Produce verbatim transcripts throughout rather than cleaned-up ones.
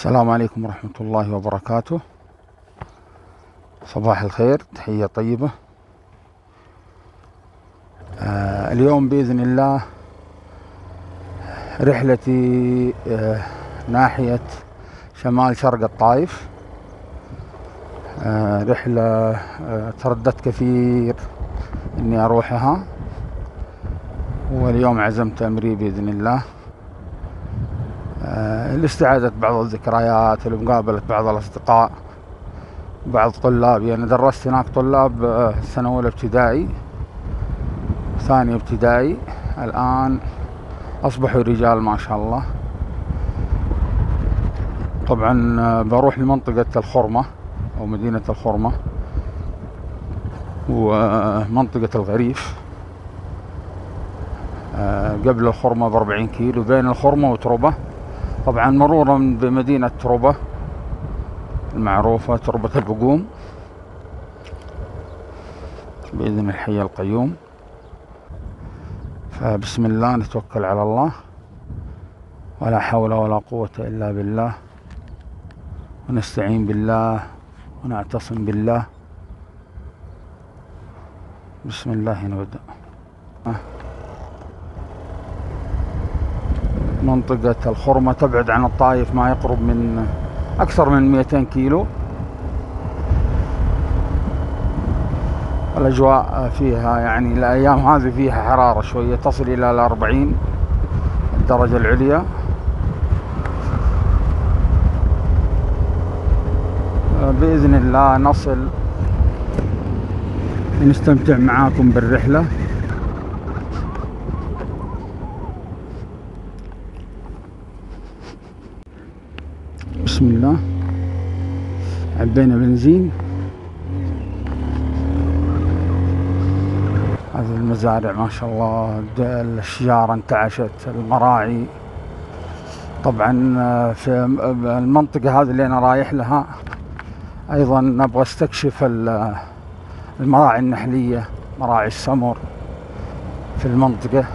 السلام عليكم ورحمة الله وبركاته. صباح الخير، تحية طيبة. آه اليوم بإذن الله رحلتي آه ناحية شمال شرق الطائف. آه رحلة آه ترددت كثير إني أروحها، واليوم عزمت أمري بإذن الله آه لاستعادة بعض الذكريات ولمقابلة بعض الأصدقاء، بعض طلابي. أنا درست هناك طلاب آه سنة أولى ابتدائي، ثانية ابتدائي، الآن أصبحوا رجال ما شاء الله. طبعا آه بروح لمنطقة الخرمة أو مدينة الخرمة ومنطقة الغريف. آه قبل الخرمة بأربعين كيلو، بين الخرمة وتربة. طبعا مرورا بمدينة تربة المعروفة، تربة البقوم، بإذن الحي القيوم. فبسم الله نتوكل على الله، ولا حول ولا قوة إلا بالله، ونستعين بالله ونعتصم بالله. بسم الله نبدأ. منطقة الخرمة تبعد عن الطائف ما يقرب من أكثر من مئتين كيلو. الأجواء فيها يعني الأيام هذه فيها حرارة شوية، تصل إلى الأربعين الدرجة العليا. بإذن الله نصل ونستمتع معاكم بالرحلة. بسم الله. عبينا بنزين. هذه المزارع ما شاء الله، الأشجار انتعشت، المراعي. طبعا في المنطقة هذه اللي أنا رايح لها أيضا نبغى استكشف المراعي النحلية، مراعي السمر في المنطقة.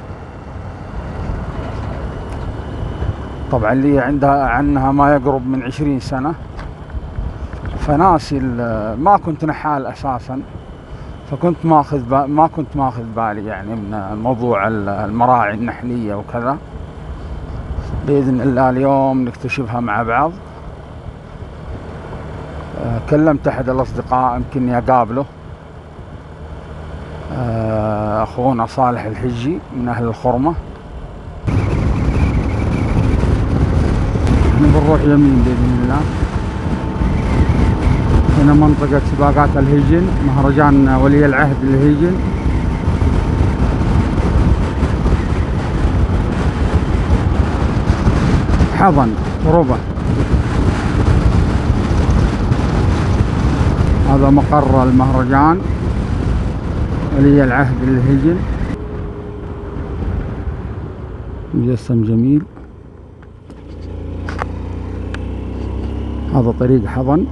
طبعا لي عندها عنها ما يقرب من عشرين سنة، فناسي ما كنت نحال أساسا، فكنت ماخذ ما كنت ماخذ بالي يعني من موضوع المراعي النحلية وكذا. بإذن الله اليوم نكتشفها مع بعض. كلمت أحد الأصدقاء يمكنني أقابله، أخونا صالح الحجي من أهل الخرمة. بنروح يمين بإذن الله. هنا منطقة سباقات الهجن، مهرجان ولي العهد للهجن. حضن تربة، هذا مقر المهرجان ولي العهد للهجن. مجسم جميل. هذا طريق حضن.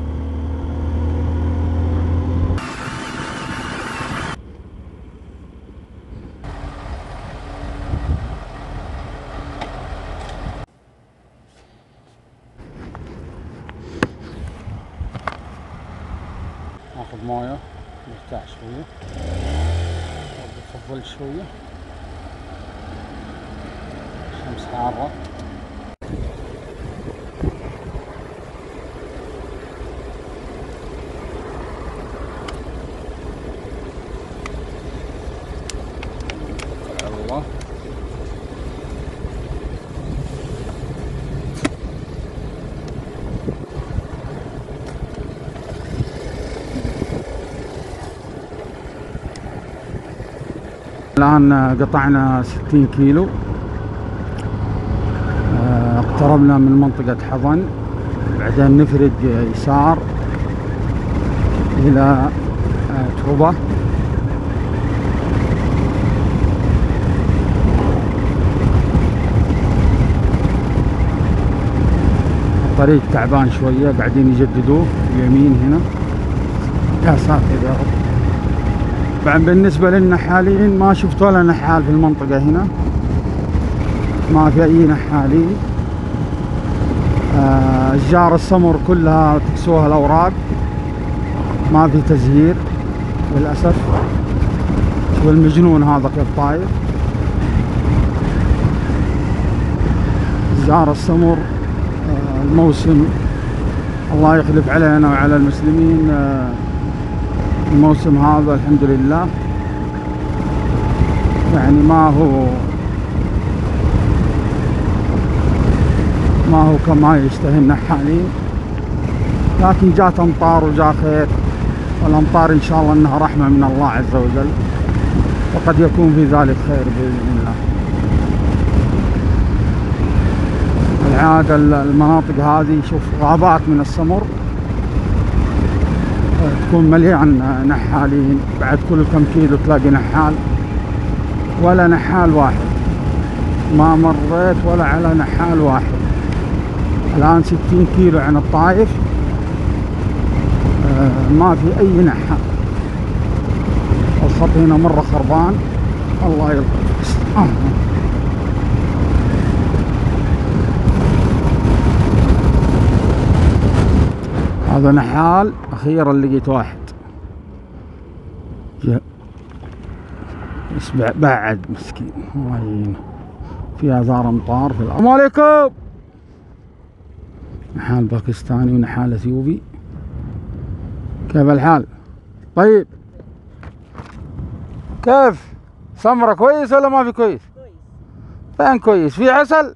ناخذ مويه نرتاح شويه، نفضل شويه، الشمس حارة. الله. الآن قطعنا ستين كيلو، اقتربنا من منطقة حضن، بعدين نفرد يسار إلى تربة. الطريق تعبان شوية، قاعدين يجددوه اليمين هنا. يا ساتر يا رب. طبعا بالنسبة للنحالين ما شفت ولا نحال في المنطقة هنا، ما في أي نحالين. آه، أشجار السمر كلها تكسوها الأوراق، ما في تزهير للأسف. شوف المجنون هذا كيف طاير. أشجار السمر آه، الموسم الله يخلف علينا وعلى المسلمين. آه، الموسم هذا الحمد لله يعني ما هو ما هو كما يشتهي النحالين، لكن جات امطار وجاء خير، والامطار ان شاء الله انها رحمه من الله عز وجل، وقد يكون في ذلك خير باذن الله. العاده المناطق هذه شوف غابات من السمر تكون مليان نحالين، بعد كل كم كيلو تلاقي نحال، ولا نحال واحد، ما مريت ولا على نحال واحد. الآن ستين كيلو عن الطائف آه ما في أي نحال. الخط هنا مرة خربان، الله يلطف. آه. هذا نحال أخيرا لقيت واحد بس بعد مسكين الله يعينه، في آثار أمطار في الأرض. السلام عليكم. نحال باكستاني ونحال اثيوبي. كيف الحال؟ طيب كيف؟ سمرة كويس ولا ما في كويس؟ كويس. فين كويس؟ في عسل؟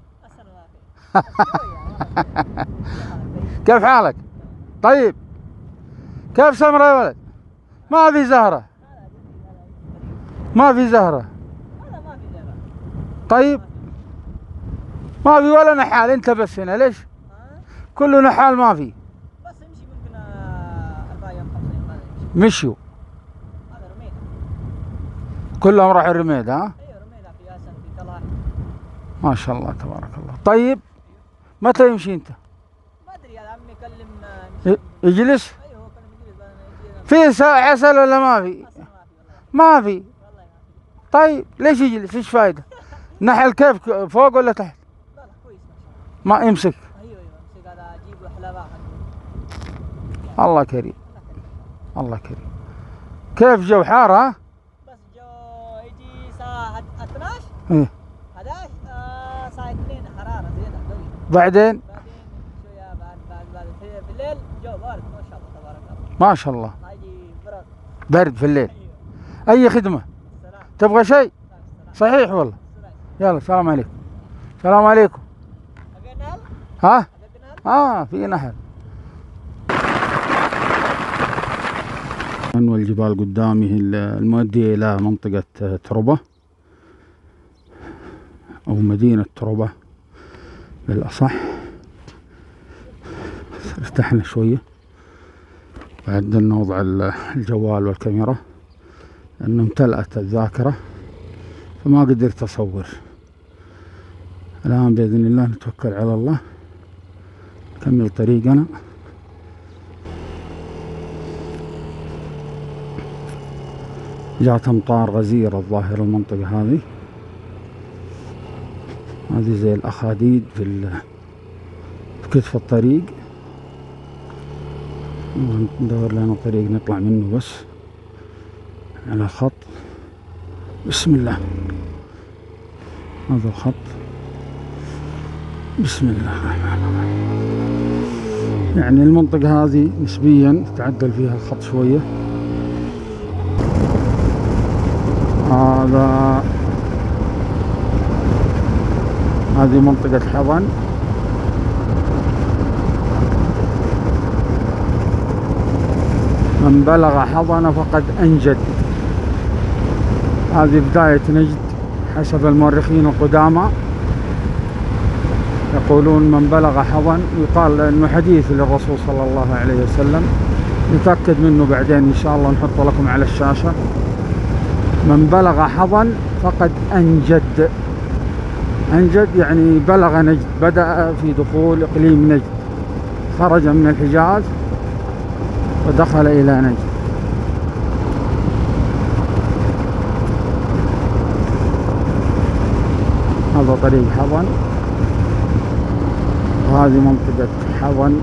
كيف حالك؟ طيب كيف سمرة يا ولد؟ ما في زهرة؟ ما في زهرة؟ طيب ما في ولا نحال، انت بس هنا ليش؟ كله نحال ما في. بس نمشي ممكن أربع أيام خمسة أيام نمشي. مشيوا؟ هذا رميدة. كلهم راحوا الرميدة ها؟ ايوه رميدة في ياسن في طلال. ما شاء الله تبارك الله. طيب متى يمشي انت؟ ما ادري يا عمي كلم. يجلس؟ ايوه هو كلم يجلس. في عسل ولا ما في؟ ما في. والله ما في. طيب ليش يجلس؟ ايش فايدة؟ نحل كيف فوق ولا تحت؟ لا لا كويس ما شاء الله. ما يمسك؟ الله كريم الله كريم. كيف جو حار ها؟ بس جو يجي الساعة اثناشر ايه احداشر آه الساعة اثنين حرارة زيادة قوي. بعدين؟ بعدين شوية بعد بعد بعد في الليل جو بارد ما شاء الله تبارك الله. ما شاء الله. هيجي برد. برد في الليل. أيوه. أي خدمة؟ السلام. تبغى شيء؟ صحيح والله. يلا السلام عليكم. السلام عليكم. نهل؟ ها؟ اه في نهل. والجبال قدامي المؤدية إلى منطقة تربة أو مدينة تربة بالأصح. ارتحنا شوية بعد أن وضع الجوال والكاميرا لأنه امتلأت الذاكرة فما قدرت أصور. الآن بإذن الله نتوكل على الله نكمل طريقنا. جاءت أمطار غزيرة الظاهر المنطقة هذه هذه زي الأخاديد في كتف الطريق. ندور لنا طريق نطلع منه بس على خط. بسم الله هذا الخط. بسم الله الرحمن الرحيم. يعني المنطقة هذه نسبيا تعدل فيها الخط شوية. هذا هذه منطقة حضن. من بلغ حضن فقد أنجد. هذه بداية نجد حسب المؤرخين القدامى، يقولون من بلغ حضن. يقال انه حديث للرسول صلى الله عليه وسلم نتأكد منه بعدين ان شاء الله نحطه لكم على الشاشة. من بلغ حضن فقد أنجد. أنجد يعني بلغ نجد، بدأ في دخول إقليم نجد، خرج من الحجاز ودخل إلى نجد. هذا طريق حضن. وهذه منطقة حضن.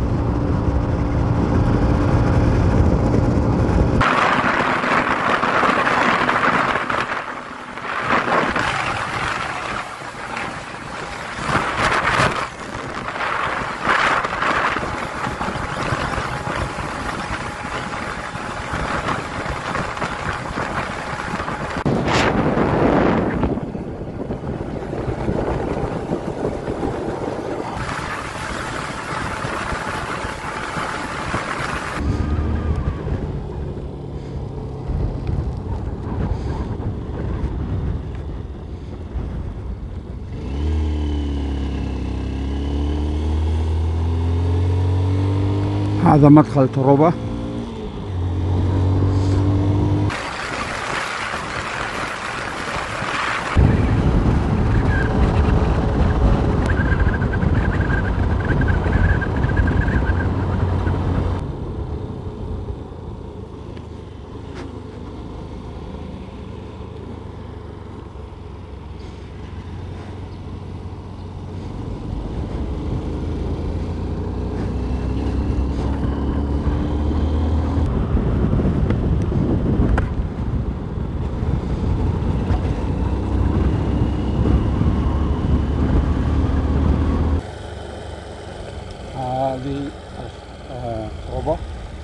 هذا مدخل تروبة. هذه تروبة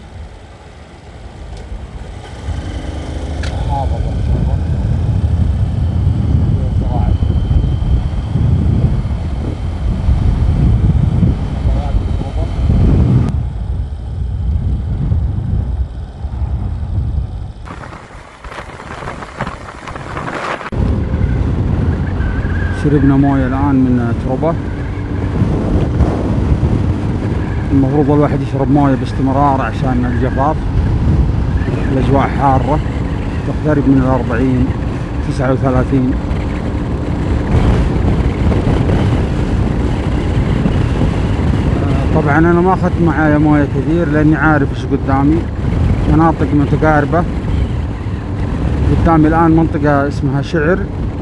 حافظ التروبة زراعي. شربنا مويه الآن من تروبة. المفروض الواحد يشرب مويه باستمرار عشان الجفاف، الأجواء حارة تقترب من الأربعين، تسعة وثلاثين. طبعا أنا ما أخذت معايا مويه كثير لأني عارف إيش قدامي، مناطق متقاربة. قدامي الآن منطقة اسمها شعر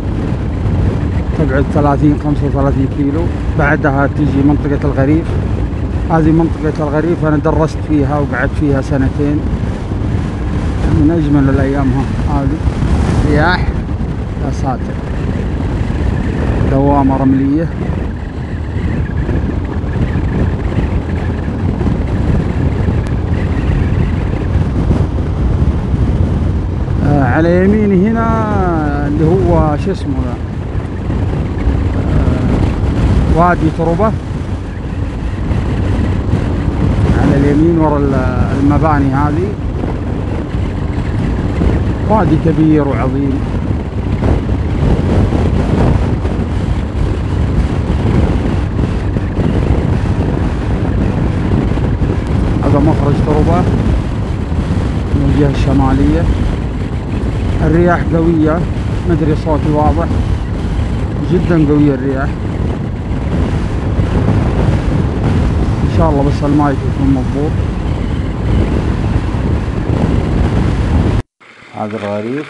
تبعد ثلاثين خمسة وثلاثين كيلو، بعدها تيجي منطقة الغريف. هذه منطقة الغريف أنا درست فيها وقعدت فيها سنتين، من أجمل الأيام. هذه رياح يا ساتر، دوامة رملية. آه على يميني هنا اللي هو شو اسمه آه وادي تروبة، على اليمين ورا المباني. هذه وادي كبير وعظيم. هذا مخرج تروبة من الجهة الشمالية. الرياح قوية، مدري صوتي واضح، جدا قوية الرياح. ان شاء الله بس المايك يكون مضبوط. هذا الغريف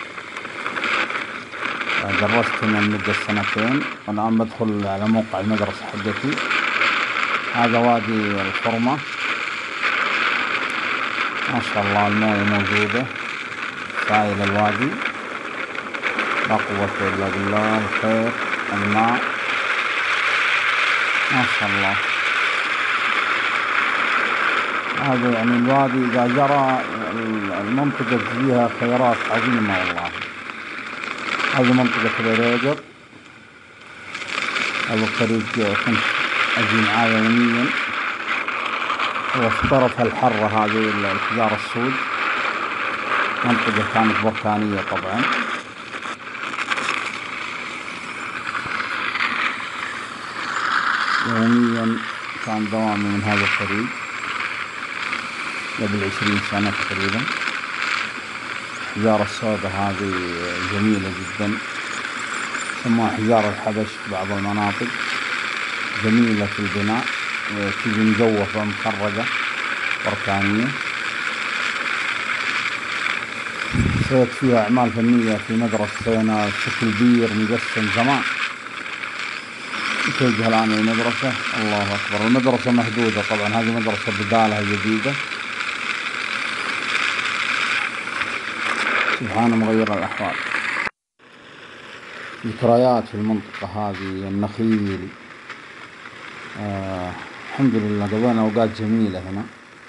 درست هنا لمدة سنتين، والآن بدخل على موقع المدرسة حقتي. هذا وادي الخرمة، ما شاء الله الموية موجودة، سائل الوادي، لا قوة إلا بالله. الخير الماء ما شاء الله. هذا يعني الوادي إذا جرى المنطقة فيها خيرات عظيمة والله. هذه منطقة الريجر. هذا الطريق كنت أجي معاه يوميا، وفي طرف الحرة هذه الحجار السود. منطقة كانت بركانية طبعا. يوميا كان دوامي من هذا الطريق قبل عشرين سنة تقريبا. حجارة السوداء هذه جميلة جدا، يسموها حجار الحبش في بعض المناطق، جميلة في البناء، تجي مجوفة مخرجة بركانية. سويت فيها أعمال فنية في مدرسة، سوينا شكل بير مجسم زمان، نتوجه الآن للمدرسة. الله أكبر، المدرسة محدودة طبعا، هذه مدرسة بدالها جديدة، سبحان مغير الأحوال. ذكريات في المنطقة هذه، النخيل، آه الحمد لله قضينا أوقات جميلة هنا،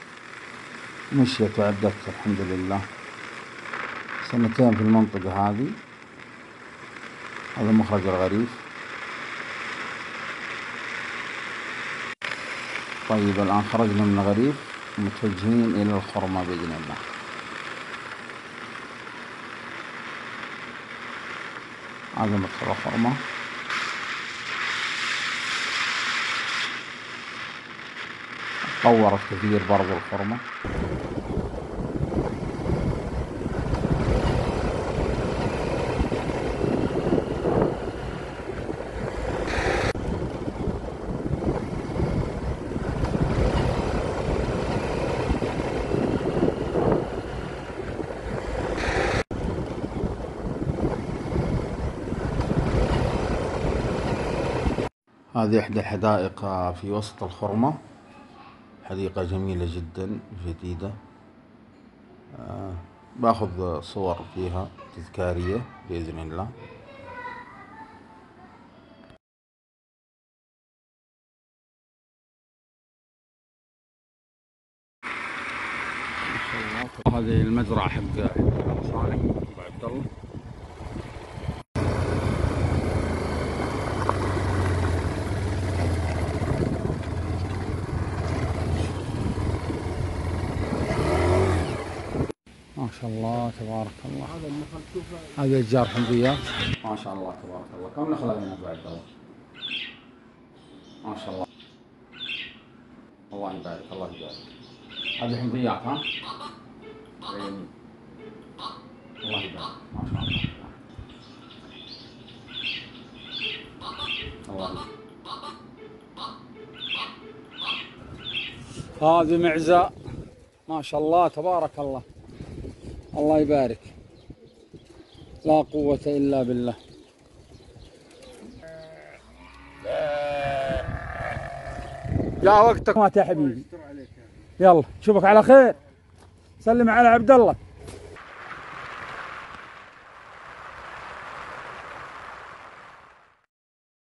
مشيت وعدت الحمد لله. سنتين في المنطقة هذه. هذا مخرج الغريف. طيب الآن خرجنا من الغريف ومتوجهين إلى الخرمة بإذن الله. هذا مدخل الخرمة. تطورت كثير برضو الخرمة. هذه إحدى الحدائق في وسط الخرمة، حديقة جميلة جدا جديدة. أه باخذ صور فيها تذكارية بإذن الله. هذه المزرعة حق صالح أبو عبد الله. ما شاء الله تبارك الله. هذا النخل شوفه، هذه أشجار حمضيات ما شاء الله تبارك الله. كم نخلة هنا أبو عبد الله؟ ما شاء الله، الله يبارك الله يبارك. هذه حمضيات ها؟ الله يبارك ما شاء الله. الله يبارك. هذه معزة ما شاء الله تبارك الله، الله يبارك، لا قوة إلا بالله. جاء وقتك مات يا حبيبي، يلا نشوفك على خير. سلم على عبد الله.